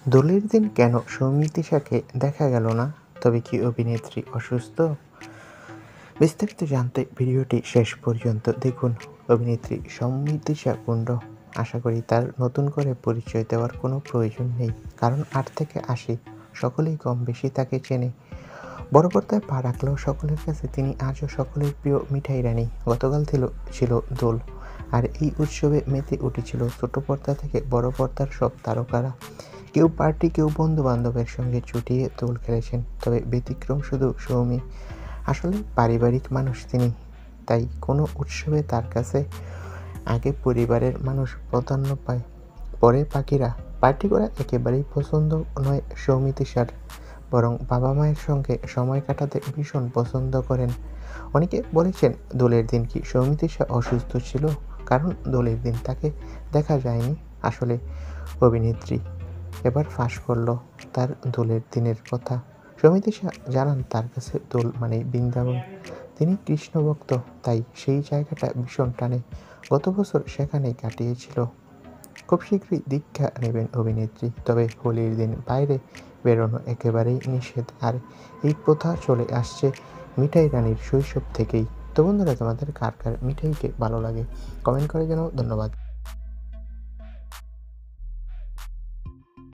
দোলের দিন কেন সৌমিত্রিষাকে দেখা গেল না? তবে কি অভিনেত্রী অসুস্থ? বিস্তারিত জানতে ভিডিওটি শেষ পর্যন্ত দেখুন। অভিনেত্রী সৌমিত্রিষা কুন্ডু, আশা করি তার নতুন করে পরিচয় দেওয়ার কোনো প্রয়োজন নেই, কারণ 8 থেকে 80 সকলেই কম বেশি তাকে চেনে। বড় পর্দায় পা রাখলেও সকলের কাছে তিনি আজও সকলের প্রিয় মিঠাই রানী। গতকাল ছিল দোল, আর এই উৎসবে মেতে উঠেছিল ছোট পর্দা থেকে বড় পর্দার সব তারকারা। কেউ পার্টি, কেউ বন্ধু বান্ধবের সঙ্গে চুটিয়ে দোল খেলেছেন। তবে ব্যতিক্রম শুধু সৌমি। আসলে পারিবারিক মানুষ তিনি, তাই কোনো উৎসবে তার কাছে আগে পরিবারের মানুষ প্রাধান্য পায়, পরে বাকিরা। পার্টি করা একেবারেই পছন্দ নয় সৌমিত্রিষার, বরং বাবা মায়ের সঙ্গে সময় কাটাতে ভীষণ পছন্দ করেন। অনেকে বলেছেন, দোলের দিন কি সৌমিত্রিষা অসুস্থ ছিল, কারণ দোলের দিন তাকে দেখা যায়নি। আসলে অভিনেত্রী এবার ফাঁস করল তার দোলের দিনের কথা। সৌমিত্রিষা জানান, তার কাছে দোল মানেই বৃন্দাবন। তিনি কৃষ্ণ ভক্ত, তাই সেই জায়গাটা ভীষণ টানে। গত বছর সেখানেই কাটিয়েছিল। খুব শীঘ্রই দীক্ষা নেবেন অভিনেত্রী। তবে হোলির দিন বাইরে বেরোনো একেবারেই নিষেধ, আর এই প্রথা চলে আসছে মিঠাই রানীর শৈশব থেকেই। তো বন্ধুরা, তোমাদের কার কার মিঠাইকে ভালো লাগে কমেন্ট করে জানাও। ধন্যবাদ।